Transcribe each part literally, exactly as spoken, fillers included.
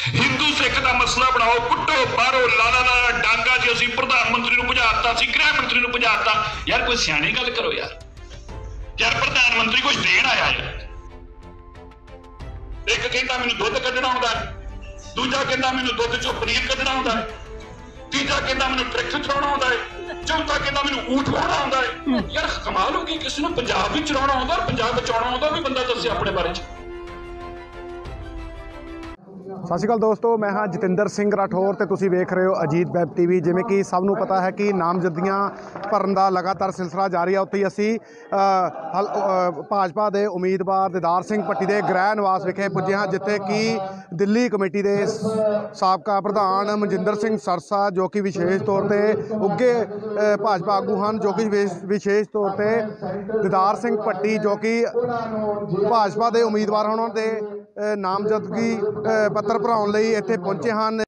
हिंदू सिख का मसला बनाओ, कुटो मारो, लाला लाला डांगा जी असीं प्रधानमंत्री नूं भजाता, असीं गृह मंत्री नूं भजाता। यार कोई सियाणी गल करो यार। यार प्रधानमंत्री कुछ देण आया है। एक कहता मैनूं दुध कढना आउंदा है, दूजा कहता मैनूं दुध चों पनीर कढना आउंदा है, तीजा कहता मैनूं ट्रैक्टर चलाउणा आउंदा है, चौथा कहता मैनूं ऊंट वाहना आउंदा है। यार कमाल हो गई, किसी नूं पंजाब भी चलाउणा आउंदा और पंजाब बचाउणा आउंदा भी बंदा दस्से अपने बारे च। सत श्री अकाल दोस्तों, मैं हाँ जतिंदर सिंह राठौर तो तुसीं वेख रहे हो अजीत वैब टीवी। जिवें कि सब नूं पता है कि नामजदगियां भरन दा लगातार सिलसिला जारी है। उत्थे असीं भाजपा के उम्मीदवार दिदार सिंह भट्टी के गृह निवास विखे पुजे हाँ, जिथे कि दिल्ली कमेटी के साबका प्रधान मनजिंदर सिंह सरसा जो कि विशेष तौर पर उगे भाजपा आगू हैं, जो कि विशेष तौर पर दिदार सिंह भट्टी जो कि भाजपा के उम्मीदवार हैं उन्होंने नामजदगी पत्र भराउण लई इत्थे पहुंचे हैं।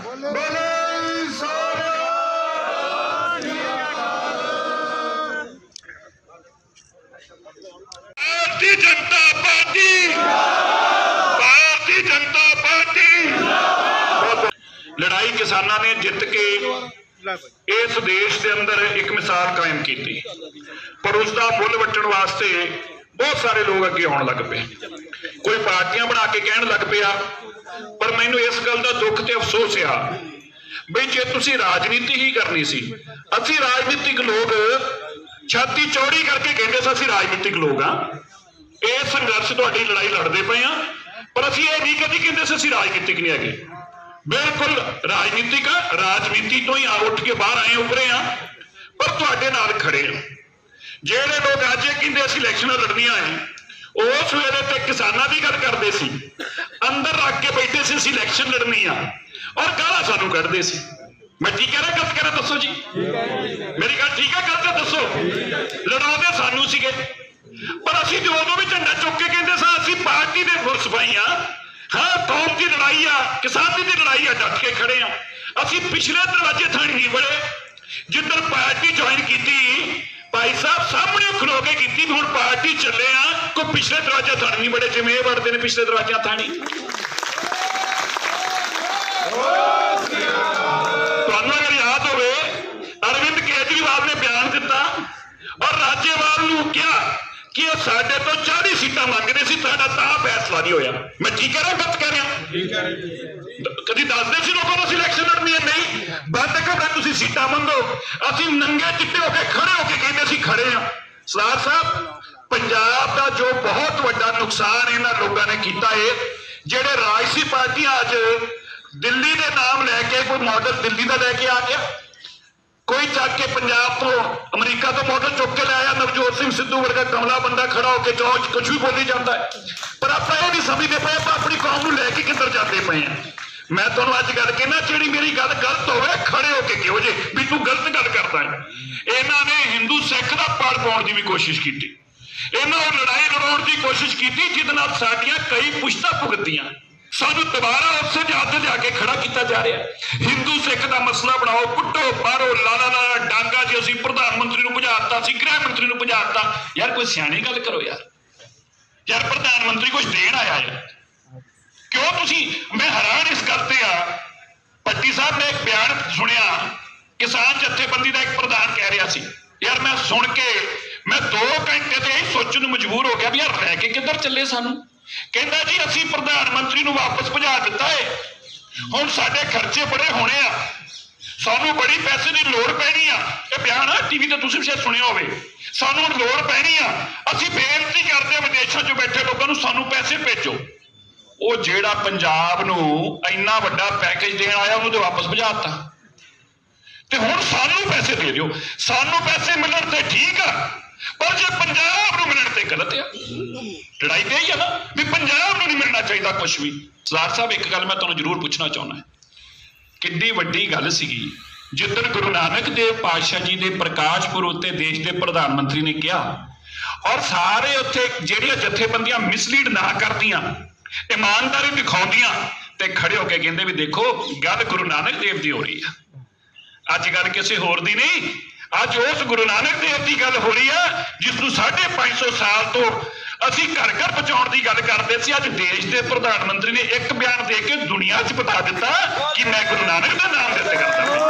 Bharatiya Janata party, Bharatiya Janata party. लड़ाई किसानों ने जित के इस देश के अंदर एक मिसाल कायम की, पर उसका मुल वट्टण वास्ते बहुत सारे लोग अगे आउण लग पे। कोई पार्टियां बना के कहण लग पिया, पर मैनू इस गल का दुख ते अफसोस आ बई जे तुसीं राजनीति ही करनी सी, असीं राजनीतिक लोग छाती चौड़ी करके कहंदे सी असीं राजनीतिक लोग हाँ, इह संघर्ष तुहाडी लड़ाई लड़दे पे हाँ, पर असीं इह नहीं कदी कहंदे सी असीं राजनीतिक नहीं हैगे। बिल्कुल राजनीतिक राजनीति तो ही आ उठ के बाहर आए उभरे हाँ, पर तुहाडे नाल खड़े हाँ। ਜਿਹੜੇ लोग अज कहते असीं इलैक्शन लड़नियां है, उस वेले ते किसानां दी गल करदे सी, अंदर रख के बैठे सी असीं इलैक्शन लड़नी आ और गालां सानूं कढदे सी। मैं ठीक कह रहा गलत कह रहा दसो जी, मेरी गल ठीक है गलत दसो। लड़ाउंदे सानूं सीगे, पर असीं जो उदों भी झंडा चुक के कहंदे सां असीं पार्टी दे फुरसफाई आ, हाँ कौम की लड़ाई आ, किसानी की लड़ाई आ, डट के खड़े आ। असीं पिछले दरवाजे थाणी नहीं बड़े, जिधर पार्टी ज्वाइन की भाई साहब सामने खलो के की, हुण पार्टी चले आ, कोई पिछले दरवाजे थाणी नहीं बड़े जिवें वड़ते हैं पिछले दरवाजे थाणी। तुहानूं अगर याद होवे अरविंद केजरीवाल ने बयान दिता और राज्यपाल नूं कहा कि साडे तो चालीस सीटां मंगदे सी, साडा तां फैसला नहीं होया। मैं ठीक कह रहा गलत कह रहा? कभी दसदे सी लोगों को इलैक्शन लड़नी है? नहीं, बंद करना तुसीं सीटां मंगो, असीं नंगे चिट्टे होके खड़े होके कहंदे असीं खड़े हाँ। सरदार साहब पंजाब का जो बहुत बड़ा नुकसान इन्हां लोगों ने किया है, जिहड़े राजसी पार्टियां अज दिल्ली के नाम लैके कोई मॉडल दिल्ली का लैके आ गया, कोई चक के पंजाब तो अमरीका तो मॉडल चुक के लाया, नवजोत सिंह सिद्धू वर्गा कमला बंदा खड़ा होकर चौंच कुछ भी बोली जाता है, पर आप ये नहीं समझते पे आप अपनी कौम को लैके किधर जाते पे हैं। मैं तुहानू अज गल कहना, जिहड़ी मेरी गल गलत होवे खड़े होके कहो जे भी तू गलत गल करता है। इन्हां ने हिंदू सिख का पड़ पाउण दी भी कोशिश की, इन्हां लड़ाई लड़ाउण दी कोशिश की जिहदे नाल साडीआं कई पुश्तां भुगतियां, सानू दोबारा उस जहाज से जाके खड़ा किया जा रहा है। हिंदू सिख का मसला बनाओ, कुटो मारो, लाला लाला डांगा जी असीं प्रधानमंत्री नूं भजाता, असीं गृह मंत्री नूं भजाता। यार कोई सियाणी गल करो यार। यार प्रधानमंत्री कुछ देण आया है, क्यों तुसीं? मैं हैरान इस गल ते आ, भट्टी साहब ने एक बयान सुनिया, किसान जथेबंदी का एक प्रधान कह रहा सी, यार मैं सुन के मैं दो घंटे ते यही सोचण नूं मजबूर हो गया भी यार रह के किधर चले सानू। कहता जी असीं प्रधानमंत्री नूं वापस भजा दिता है, हुण साडे खर्चे बड़े होने आ, सानू बड़ी पैसे की लोड़ पैनी आ। ये बयान आ टीवी ते तुसीं शायद सुनिया होवे, सानू हुण लोड़ पैनी आ, असीं बेनती करदे विदेशां च बैठे लोगों नूं सानू पैसे भेजो। वो जिहड़ा पंजाब नूं इन्ना वड्डा पैकेज देण आया उहनूं ते वापस भजाता, ते हुण सानू पैसे दे दिओ। सानू पैसे मिलण ते ठीक आ, पर जे पंजाब नूं मिलण ते गलत आ। लड़ाई ते ही है ना भी पंजाब नूं नहीं मिलना चाहिए कुछ भी। सरदार साहब एक गल मैं तुहानूं जरूर पूछना चाहुंदा, किड्डी वड्डी गल सीगी जिद्दन गुरु नानक देव पातशाह जी के प्रकाश पुरब उत्ते देश के प्रधानमंत्री ने कहा और सारे उत्थे जिहड़ियां जथेबंदियां मिसलीड ना करदियां, ईमानदारी दिखाउंदियां ते खड़े होके कहंदे भी देखो गल गुरु नानक देव दी हो रही है, अज गल किसी होर दी नहीं, ਅੱਜ ਉਸ ਗੁਰੂ ਨਾਨਕ ਦੇਵ ਦੀ ਗੱਲ ਹੋ ਰਹੀ ਆ ਜਿਸ ਨੂੰ ਸਾਢੇ ਪੰਜ ਸੌ ਸਾਲ ਤੋਂ ਅਸੀਂ ਘਰ ਘਰ ਪਹੁੰਚਾਉਣ ਦੀ ਗੱਲ ਕਰਦੇ ਸੀ। ਅੱਜ ਦੇਸ਼ ਦੇ ਪ੍ਰਧਾਨ ਮੰਤਰੀ ਨੇ ਇੱਕ ਬਿਆਨ ਦੇ ਕੇ ਦੁਨੀਆ 'ਚ ਬਤਾ ਦਿੱਤਾ ਕਿ ਮੈਂ ਗੁਰੂ ਨਾਨਕ ਦਾ ਨਾਮ ਦਿੱਤੇ ਕਰਦਾ।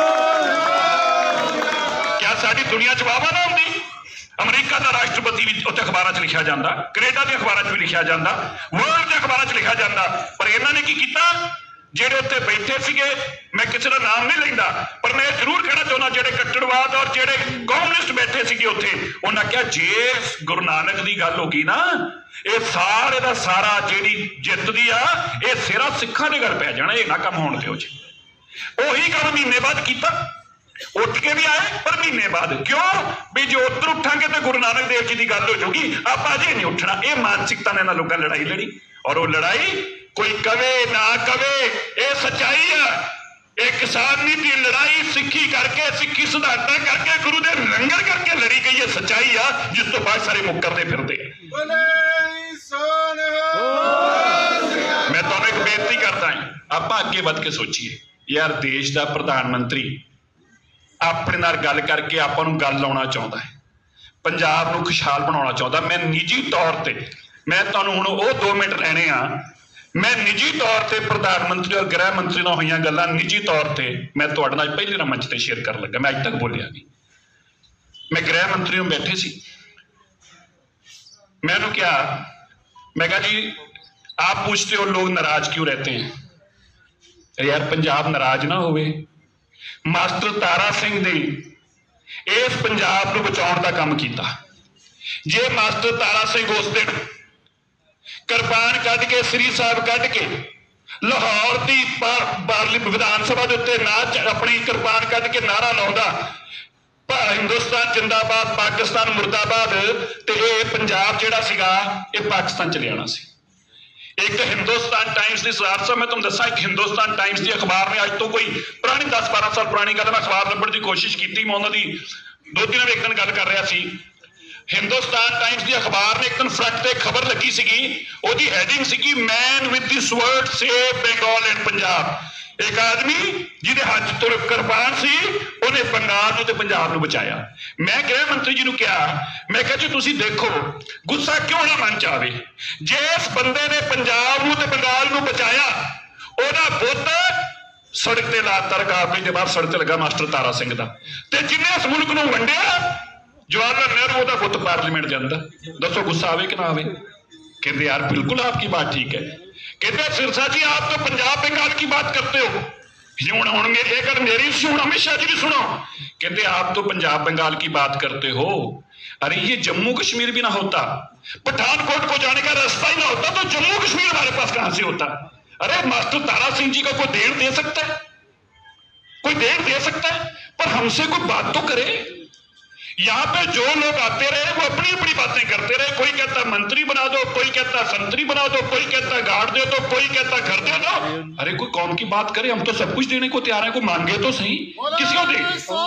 ਕਿਆ ਸਾਡੀ ਦੁਨੀਆ 'ਚ ਵਾਹਵਾ ਨਾ ਹੁੰਦੀ? ਅਮਰੀਕਾ ਦਾ ਰਾਸ਼ਟਰਪਤੀ ਵੀ ਉੱਥੇ ਅਖਬਾਰਾਂ 'ਚ ਲਿਖਿਆ ਜਾਂਦਾ, ਕੈਨੇਡਾ ਦੀਆਂ ਅਖਬਾਰਾਂ 'ਚ ਵੀ ਲਿਖਿਆ ਜਾਂਦਾ, ਵਰਲਡ ਦੀਆਂ ਅਖਬਾਰਾਂ 'ਚ ਲਿਖਿਆ ਜਾਂਦਾ। ਪਰ ਇਹਨਾਂ ਨੇ ਕੀ ਕੀਤਾ? ਜਿਹੜੇ ਉੱਥੇ ਬੈਠੇ ਸੀਗੇ, ਮੈਂ ਕਿਸੇ ਦਾ ਨਾਮ ਨਹੀਂ ਲੈਂਦਾ, ਪਰ ਮੈਂ ਇਹ ਜ਼ਰੂਰ ਕਹਿਣਾ ਚਾਹੁੰਦਾ, ਜਿਹੜੇ ਕੱਟੜਵਾਦ ਔਰ ਜਿਹੜੇ ਕਮਿਊਨਿਸਟ ਬੈਠੇ ਸੀਗੇ ਉੱਥੇ, ਉਹਨਾਂ ਕਿਹਾ ਜੇ ਗੁਰੂ ਨਾਨਕ ਦੀ ਗੱਲ ਹੋ ਗਈ ਨਾ, ਇਹ ਸਾਰੇ ਦਾ ਸਾਰਾ ਜਿਹੜੀ ਜਿੱਤਦੀ ਆ ਇਹ ਸਿਰਾ ਸਿੱਖਾਂ ਦੇ ਘਰ ਪੈ ਜਾਣਾ। ਇਹ ਨਾ ਕੰਮ ਹੋਣ ਦਿਓ ਜੀ। ਉਹੀ ਕੰਮ ਮਹੀਨੇ ਬਾਅਦ ਕੀਤਾ, ਉੱਠ ਕੇ ਵੀ ਆਏ ਪਰ ਮਹੀਨੇ ਬਾਅਦ। ਕਿਉਂ? ਵੀ ਜੇ ਉੱਧਰ ਉੱਠਾਂਗੇ ਤਾਂ ਗੁਰੂ ਨਾਨਕ ਦੇਵ ਜੀ ਦੀ ਗੱਲ ਹੋ ਜਾਊਗੀ, ਆਪਾਂ ਅਜੇ ਨਹੀਂ ਉੱਠਣਾ। ਇਹ ਮਾਨਸਿਕਤਾ ਨੇ ਇਹਨਾਂ ਲੋਕਾਂ ਲੜਾਈ ਲੜੀ, ਔਰ ਉਹ ਲੜਾਈ ਕੋਈ ਕਵੇ ਨਾ ਕਵੇ ਇਹ ਸੱਚਾਈ ਆ। ਇਹ ਕਿਸਾਨੀ ਦੀ ਲੜਾਈ ਸਿੱਖੀ ਕਰਕੇ, ਸਿੱਖੀ ਸਿਧਾਂਤਾਂ ਕਰਕੇ, ਗੁਰੂ ਦੇ ਲੰਗਰ ਕਰਕੇ ਲੜੀ ਗਈ ਇਹ ਸੱਚਾਈ ਆ, ਜਿਸ ਤੋਂ ਬਾਅਦ ਸਾਰੇ ਮੁੱਕਰਦੇ ਫਿਰਦੇ। ਮੈਂ ਤੁਹਾਨੂੰ ਇੱਕ ਬੇਨਤੀ ਕਰਦਾ ਹਾਂ, ਆਪਾਂ ਅੱਗੇ ਵੱਧ ਕੇ ਸੋਚੀਏ। ਯਾਰ ਦੇਸ਼ ਦਾ ਪ੍ਰਧਾਨ ਮੰਤਰੀ ਆਪਣੇ ਨਾਲ ਗੱਲ ਕਰਕੇ ਆਪਾਂ ਨੂੰ ਗੱਲ ਲਾਉਣਾ ਚਾਹੁੰਦਾ ਹੈ, ਪੰਜਾਬ ਨੂੰ ਖੁਸ਼ਹਾਲ ਬਣਾਉਣਾ ਚਾਹੁੰਦਾ। ਮੈਂ ਨਿੱਜੀ ਤੌਰ ਤੇ, ਮੈਂ ਤੁਹਾਨੂੰ ਹੁਣ ਉਹ ਦੋ ਮਿੰਟ ਲੈਣੇ ਆ, ਮੈਂ ਨਿੱਜੀ ਤੌਰ ਤੇ ਪ੍ਰਧਾਨ ਮੰਤਰੀ ਔਰ ਗ੍ਰਹਿ ਮੰਤਰੀ ਨਾਲ ਹੋਈਆਂ ਗੱਲਾਂ ਨਿੱਜੀ ਤੌਰ ਤੇ ਮੈਂ ਤੁਹਾਡੇ ਨਾਲ ਪਹਿਲੇ ਨਾ ਮੰਚ ਤੇ ਸ਼ੇਅਰ ਕਰਨ ਲੱਗਾ। ਮੈਂ ਅੱਜ ਤੱਕ ਬੋਲਿਆ ਨਹੀਂ। ਮੈਂ ਗ੍ਰਹਿ ਮੰਤਰੀ ਨੂੰ ਬੈਠੇ ਸੀ, मैं उन्होंने क्या मैं कहा जी आप पूछते हो लोग नाराज क्यों रहते हैं? यार पंजाब नाराज ना होवे। मास्टर तारा सिंह ने इस पंजाब को बचाने का काम किया। जे मास्टर तारा सिंह उस दिन कृपान कढ़ के श्री साहब कढ़ के लाहौर की बारली विधान सभा के उत्ते ना अपनी कृपान कढ़ के नारा लाउंदा हिंदुस्तान जिंदाबाद पाकिस्तान मुर्दाबाद, ते पंजाब जिहड़ा सीगा ये पाकिस्तान चले आना सी। एक हिंदुस्तान टाइम्स की सरार साहब मैं तुम दसा, एक हिंदुस्तान टाइम्स की अखबार ने अज तो कोई पुरानी दस बारह साल पुरानी गल मैं अखबार लभण की कोशिश की, मैं उन्होंने दो तीन एक दिन गल कर रहा सी। हिंदुस्तान टाइम्स की अखबार ने एक दिन फ्रंट पे खबर लगी सीगी, ओदी हेडिंग सीगी main with this word save Bengal and Punjab. एक आदमी जिहदे हाथ तो कृपान सी उन्हें बंगाल नूं ते पंजाब नूं बचाया। मैं गृह मंत्री जी नूं कहा, मैं कहा जी तुसीं देखो गुस्सा क्यों ना मन च आवे, जिस बंदे ने पंजाब नूं ते बंगाल नूं बचाया ओहदा बुत सड़क ते लाता रकाबगंज दे बाहर सड़क ते लगा मास्टर तारा सिंह दा, ते जिन्ने इस मुल्क नूं वंडिया जवाहरलाल नेहरू ओहदा बुत पार्लीमेंट दे अंदर। दसो गुस्सा आवे कि ना आवे? कहते यार बिल्कुल आपकी बात ठीक है। कहते सिरसा जी आप तो पंजाब बंगाल की बात करते हो, हुण हुण मेरी अगर मेरी सुनो हमेशा जी भी सुनो। कहते आप तो पंजाब बंगाल की बात करते हो, अरे ये जम्मू कश्मीर भी ना होता, पठानकोट को जाने का रास्ता ही ना होता तो जम्मू कश्मीर हमारे पास कहां से होता? अरे मास्टर तारा सिंह जी का कोई देन दे सकता है, कोई देन दे सकता है, पर हमसे कोई बात तो करे। यहाँ पे जो लोग आते रहे वो अपनी अपनी बातें करते रहे, कोई कहता मंत्री बना दो, कोई कहता संतरी बना दो, कोई कहता गाड़ दे दो, कोई कहता घर दे दो। अरे कोई कौम की बात करे, हम तो सब कुछ देने को तैयार है, कोई मांगे तो सही, किसी को दे।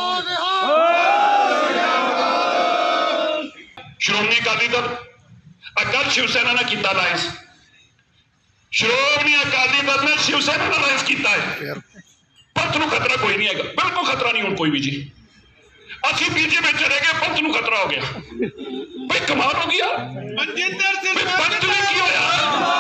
श्रोमणी अकाली दल अकल शिवसेना ने किया अलायंस, श्रोमणी अकाली दल ने शिवसेना ने अलायंस किया है। पंथ नूं खतरा कोई नहीं है, बिल्कुल खतरा नहीं हुण कोई भी जी। ਅਸੀਂ ਬੀਜੇਪੀ ਚ ਰਹਿ ਗਏ, ਪੰਥ ਨੂੰ ਖਤਰਾ ਹੋ ਗਿਆ। ਬਈ ਕਮਾਲ ਹੋ ਗਿਆ। ਮਨਜਿੰਦਰ ਸਿੰਘ ਪੰਥ ਨੂੰ ਕੀ ਹੋਇਆ?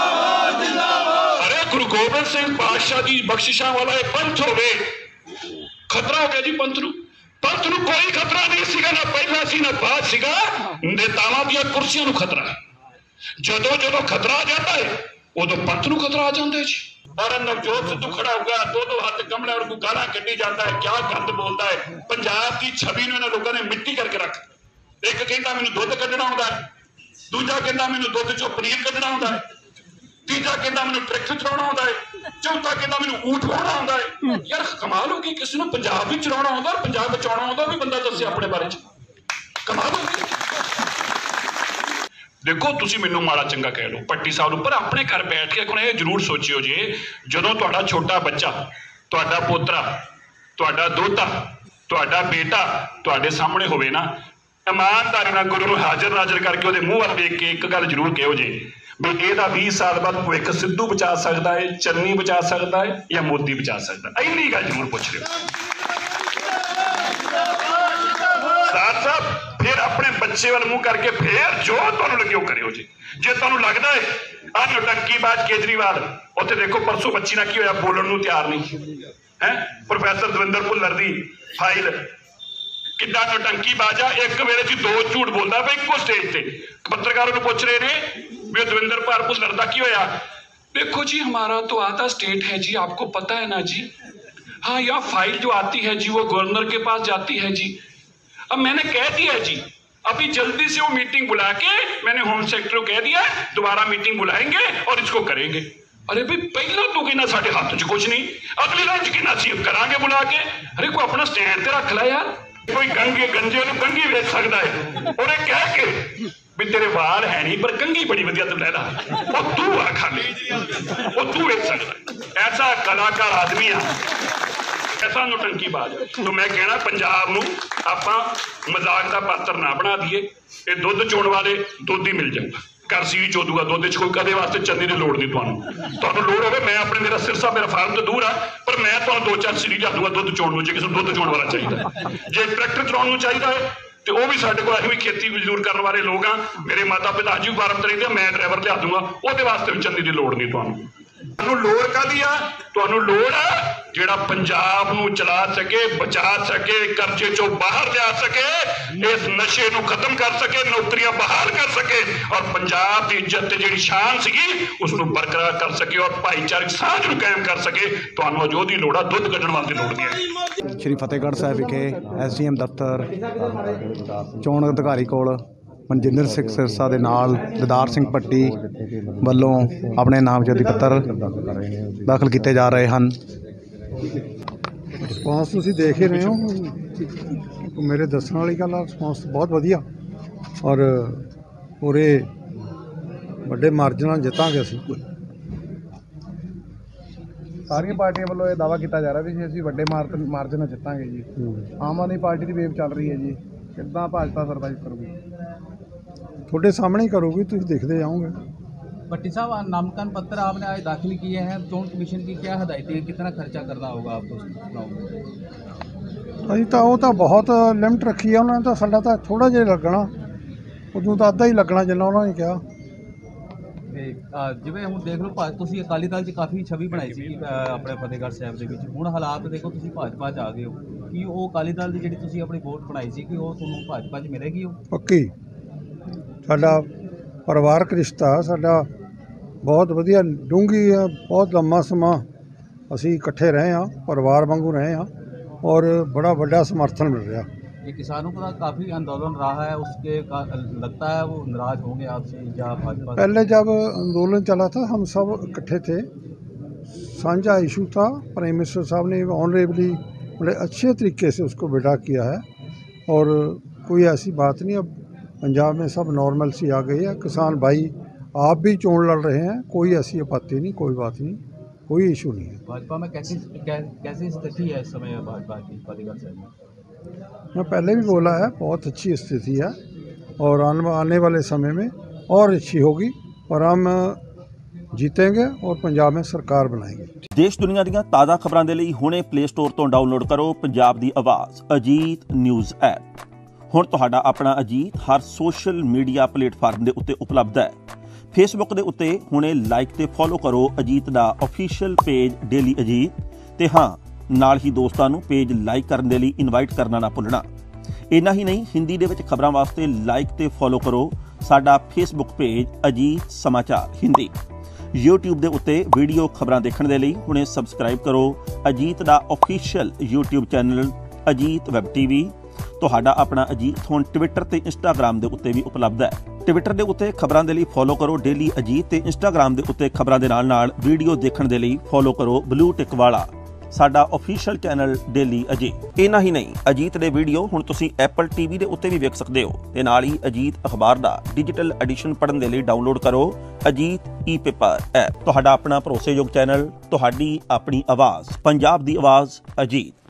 ਅਰੇ ਗੁਰੂ ਗੋਬਿੰਦ ਸਿੰਘ ਪਾਤਸ਼ਾਹ ਦੀ ਬਖਸ਼ਿਸ਼ਾਂ ਵਾਲਾ ਇਹ ਪੰਥ ਹੋਵੇ, ਖਤਰਾ ਹੋ ਗਿਆ ਜੀ ਪੰਥ ਨੂੰ। ਪੰਥ ਨੂੰ ਕੋਈ ਖਤਰਾ ਨਹੀਂ ਸੀਗਾ, ਨਾ ਪਹਿਲਾਂ ਸੀ ਨਾ ਬਾਅਦ ਸੀਗਾ, ਨੇਤਾਵਾਂ ਦੀਆਂ ਕੁਰਸੀਆਂ ਨੂੰ ਖਤਰਾ। ਜਦੋਂ ਜਦੋਂ ਖਤਰਾ ਆ ਜਾਂਦਾ ਹੈ ਉਦੋਂ ਪੰਥ ਨੂੰ ਖਤਰਾ ਆ ਜਾਂਦਾ ਜੀ। और नवजोत सिद्धू खड़ा होगा, दो दो हाथ कमले और गाला कढ़ी जाता है, क्या गंद बोलता है। पंजाब की छवि ने लोगों ने मिट्टी करके रख। एक कहता मैनू दुध कढ़ना आउंदा है, दूजा कहता मैनू दुध चो पनीर कढ़ना आउंदा है, तीजा कहता मैनू ट्रैक्टर चलाउणा आउंदा है, चौथा कहता मैनू ऊंट वाहना आउंदा है। यार कमाल हो गई, किसी नूं पंजाब भी चलाउणा आउंदा और पंजाब बचाउणा आउंदा भी बंदा दस्से अपने बारे च। कमाल हो गई। देखो तुसी मैनू माड़ा चंगा कह लो पट्टी साहब नूं, पर अपने घर बैठ के ये जरूर सोचियो जे जदों तुहाडा छोटा बच्चा, तुहाडा पोतरा, तुहाडा दोता, तुहाडा बेटा तुहाडे सामने होवे ना, ईमानदारी नाल गुरु नूं हाजिर नाजिर करके उहदे मूंह वल वेख के एक गल जरूर कहो जे भी इहदा बीस साल बाद भविख सिद्धू बचा सकदा है, चन्नी बचा सकदा है या मोदी बचा सकदा है। इन्नी गल जरूर पुछ लिओ। ਨਕਸ਼ੇ ਵੱਲ ਮੂੰਹ ਕਰਕੇ ਫੇਰ ਜੋ ਤੁਹਾਨੂੰ ਲੱਗੇ ਉਹ ਕਰਿਓ ਜੀ। ਜੇ ਤੁਹਾਨੂੰ ਲੱਗਦਾ ਹੈ ਆ ਨੌਟੰਕੀਬਾਜ਼ ਕੇਜਰੀਵਾਲ, ਉੱਥੇ ਦੇਖੋ ਪਰਸੋਂ ਬੱਚੀ ਨਾਲ ਕੀ ਹੋਇਆ, ਬੋਲਣ ਨੂੰ ਤਿਆਰ ਨਹੀਂ ਹੈ। ਪ੍ਰੋਫੈਸਰ ਦਵਿੰਦਰ ਭੁੱਲਰ ਦੀ ਫਾਈਲ ਕਿੱਦਾਂ ਨੌਟੰਕੀਬਾਜ਼ ਆ, ਇੱਕ ਵੇਲੇ ਚ ਦੋ ਝੂਠ ਬੋਲਦਾ ਪਿਆ ਇੱਕੋ ਸਟੇਜ ਤੇ। ਪੱਤਰਕਾਰ ਨੂੰ ਪੁੱਛ ਰਹੇ ਨੇ ਵੀ ਦਵਿੰਦਰ ਭਾਰ ਭੁੱਲਰ ਦਾ ਕੀ ਹੋਇਆ। देखो जी हमारा तो आधा स्टेट है जी, आपको पता है ना जी। हाँ, यहाँ फाइल जो आती है जी वो गवर्नर के पास जाती है जी। अब मैंने कह दिया जी अभी जल्दी से वो मीटिंग बुला के, मैंने होम सेक्रेटरी को कह दिया दोबारा मीटिंग बुलाएंगे और इसको करेंगे। अरे भाई पहला तो कहना साढ़े हाथ च कुछ नहीं, अगली लाइन च कहना सी करांगे बुला के। अरे कोई अपना स्टैंड ते रख ला यार। कोई गंगे गंजे नूं कंघी वेच सकता है और ये कह के भी तेरे वाल है नहीं पर कंघी बड़ी वधिया तू लै ला, वो तू आ खाली, वो तू वेच सकता। ऐसा कलाकार आदमी आ, ऐसा नौटंकीबाज। तो मैं कहना पंजाब नूं आपां मजाक का पात्र ना बना दईए। ये दुध चोण वाले दुध ही मिल जाऊगा, घर सी चो दूगा दुध च, कोई कदे वास्ते चन्नी की लोड़ नहीं। तुहानूं तुहानूं लोड़ होवे, मैं अपने मेरा सिरसा मेरा फार्म तो दूर आ, पर मैं तुहानूं दो चार सीरी लिया दूंगा दुध चोण नूं, जे किसी नूं दुध चोण वाला चाहिए। जे ट्रैक्टर चलाउण नूं चाहिए है तो वह भी साढ़े को असीं भी खेती मजदूर करने वाले लोग हाँ, मेरे माता पिता अज भी फार्म ते रहिंदे, मैं ड्राइवर लिया दूंगा, वो वास्ते भी चन्नी की लोड़ नहीं। तुहानूं तुहानूं लोड़ काहदी आ? तुहानूं लोड़ आ जिहड़ा पंजाब नूं चला सके, बचा सके, कर्जे चों बाहर जा सके, इस नशे नूं खत्म कर सके, नौकरियां बहाल कर सके और पंजाब की इज्जत ते जिहड़ी शान सीगी उसनूं बरकरार कर सके और भाईचारक साझ नूं कायम कर सके। तुहानूं अज ओहदी लोड़ आ, दुध कड्ढण वास्ते लोड़ नहीं है। श्री फतेहगढ़ साहब विखे एस डी एम दफ्तर चोण अधिकारी कोल मनजिंदर सिंह सिरसा ਦੇ ਨਾਲ ਦਿਦਾਰ ਸਿੰਘ ਭੱਟੀ ਵੱਲੋਂ ਆਪਣੇ ਨਾਮਜ਼ਦਗੀ ਪੱਤਰ ਦਾਖਲ ਕੀਤੇ ਜਾ ਰਹੇ ਹਨ। ਰਿਸਪੌਂਸ ਤੁਸੀਂ ਦੇਖ ਹੀ ਰਹੇ ਹੋ, ਮੇਰੇ ਦੱਸਣ ਵਾਲੀ ਗੱਲ ਆ, ਰਿਸਪੌਂਸ ਬਹੁਤ ਵਧੀਆ ਔਰ ਪੂਰੇ ਵੱਡੇ ਮਾਰਜਨ ਨਾਲ ਜਿੱਤਾਂਗੇ ਅਸੀਂ। ਸਾਰੀਆਂ ਪਾਰਟੀਆਂ ਵੱਲੋਂ ਇਹ ਦਾਅਵਾ ਕੀਤਾ ਜਾ ਰਿਹਾ ਵੀ ਅਸੀਂ ਵੱਡੇ ਮਾਰਜਨ ਨਾਲ ਜਿੱਤਾਂਗੇ ਜੀ। ਆਮ ਆਦਮੀ ਪਾਰਟੀ ਦੀ ਵੇਵ ਚੱਲ ਰਹੀ ਹੈ ਜੀ, ਕਿੱਦਾਂ ਭਾਜਪਾ ਸਰਵਾਈਵ ਕਰੂਗੀ? ਤੁਹਾਡੇ सामने ही करूँगी, तुम देखते जाओगे। भट्टी साहब, नामांकन पत्र आपने आज दाखिल किए हैं, चोन कमीशन की क्या हदायतें हैं, कितना खर्चा करना होगा आपको चुनाव में? अभी तो वो तो बहुत लिमिट रखी है उन्होंने, तो साडा तो थोड़ा जिहा लगना, उदों तो अद्धा ही लगना जिन्ना उन्होंने कहा। जिवें हुण देख लो, तुसीं अकाली दल 'च काफ़ी छवि बनाई सी अपने फतेहगढ़ साहब दे विच, हुण हालात देखो तुसीं भाजपा 'च आ गए हो, कि वो अकाली दल दी जिहड़ी तुसीं अपनी वोट बनाई सी कि वो तुहानूं भाजपा 'च मिलेगी? पक्की साडा परिवारक रिश्ता साडा बहुत वधिया डूंघी है, बहुत लंबा समा असीं इकट्ठे रहे हाँ, परिवार वांगू रहे हाँ और बड़ा वड्डा समर्थन मिल रहा। ये किसानों का काफ़ी आंदोलन रहा है, उसके लगता है वो नाराज होंगे आपसे या भाजपा? पहले जब आंदोलन चला था हम सब इकट्ठे थे, साझा इशू था, प्राइम मिनिस्टर साहब ने ऑनरेबली बड़े अच्छे तरीके से उसको विड्रा किया है और कोई ऐसी बात नहीं। अब पंजाब में सब नॉर्मल सी आ गई है, किसान भाई आप भी चोन लड़ रहे हैं, कोई ऐसी आपत्ति नहीं, कोई बात नहीं, कोई इशू नहीं है। भाजपा में कैसी कै, कैसी स्थिति है इस समय भाजपा की फतेहगढ़ साहब में? मैं पहले भी बोला है, बहुत अच्छी स्थिति है और आने वाले समय में और अच्छी होगी और हम जीतेंगे और पंजाब में सरकार बनाएंगे। देश दुनिया ਦੀਆਂ ਤਾਜ਼ਾ ਖਬਰਾਂ ਦੇ ਲਈ ਹੁਣੇ ਪਲੇ ਸਟੋਰ ਤੋਂ ਡਾਊਨਲੋਡ ਕਰੋ ਪੰਜਾਬ ਦੀ ਆਵਾਜ਼ ਅਜੀਤ ਨਿਊਜ਼ ਐਪ। ਹੁਣ ਤੁਹਾਡਾ ਆਪਣਾ ਅਜੀਤ ਹਰ ਸੋਸ਼ਲ ਮੀਡੀਆ ਪਲੇਟਫਾਰਮ ਦੇ ਉੱਤੇ ਉਪਲਬਧ ਹੈ। ਫੇਸਬੁੱਕ ਦੇ ਉੱਤੇ ਹੁਣੇ ਲਾਈਕ ਤੇ ਫੋਲੋ ਕਰੋ ਅਜੀਤ ਦਾ ਅਫੀਸ਼ੀਅਲ ਪੇਜ ਡੇਲੀ ਅਜੀਤ, ਤੇ ਹਾਂ ਨਾਲ ਹੀ ਦੋਸਤਾਂ ਨੂੰ ਪੇਜ ਲਾਈਕ ਕਰਨ ਦੇ ਲਈ ਇਨਵਾਈਟ ਕਰਨਾ ਨਾ ਭੁੱਲਣਾ। ਇੰਨਾ ਹੀ ਨਹੀਂ, ਹਿੰਦੀ ਦੇ ਵਿੱਚ ਖਬਰਾਂ ਵਾਸਤੇ ਲਾਈਕ ਤੇ ਫੋਲੋ ਕਰੋ ਸਾਡਾ ਫੇਸਬੁੱਕ ਪੇਜ ਅਜੀਤ ਸਮਾਚਾਰ ਹਿੰਦੀ। YouTube ਦੇ ਉੱਤੇ ਵੀਡੀਓ ਖਬਰਾਂ ਦੇਖਣ ਦੇ ਲਈ ਹੁਣੇ ਸਬਸਕ੍ਰਾਈਬ ਕਰੋ ਅਜੀਤ ਦਾ official YouTube channel Ajit web TV. ਤੁਹਾਡਾ ਆਪਣਾ ਅਜੀਤ ਹੁਣ ਟਵਿੱਟਰ ਤੇ ਇੰਸਟਾਗ੍ਰਾਮ ਦੇ ਉੱਤੇ ਵੀ ਉਪਲਬਧ ਹੈ। ਟਵਿੱਟਰ ਦੇ ਉੱਤੇ ਖਬਰਾਂ ਦੇ ਲਈ ਫੋਲੋ ਕਰੋ ਡੇਲੀ ਅਜੀਤ, ਤੇ ਇੰਸਟਾਗ੍ਰਾਮ ਦੇ ਉੱਤੇ ਖਬਰਾਂ ਦੇ ਨਾਲ ਨਾਲ ਵੀਡੀਓ ਦੇਖਣ ਦੇ ਲਈ ਫੋਲੋ ਕਰੋ ਬਲੂ ਟਿਕ ਵਾਲਾ ਸਾਡਾ ਅਫੀਸ਼ੀਅਲ ਚੈਨਲ ਡੇਲੀ ਅਜੀਤ। ਇੰਨਾ ਹੀ ਨਹੀਂ, ਅਜੀਤ ਦੇ ਵੀਡੀਓ ਹੁਣ ਤੁਸੀਂ ਐਪਲ ਟੀਵੀ ਦੇ ਉੱਤੇ ਵੀ ਵੇਖ ਸਕਦੇ ਹੋ, ਤੇ ਨਾਲ ਹੀ ਅਜੀਤ ਅਖਬਾਰ ਦਾ ਡਿਜੀਟਲ ਐਡੀਸ਼ਨ ਪੜ੍ਹਨ ਦੇ ਲਈ ਡਾਊਨਲੋਡ ਕਰੋ ਅਜੀਤ ਈ ਪੇਪਰ ਐਪ। ਤੁਹਾਡਾ ਆਪਣਾ ਭਰੋਸੇਯੋਗ ਚੈਨਲ, ਤੁਹਾਡੀ ਆਪਣੀ ਆਵਾਜ਼, ਪੰਜਾਬ ਦੀ ਆਵਾਜ਼ ਅਜੀਤ।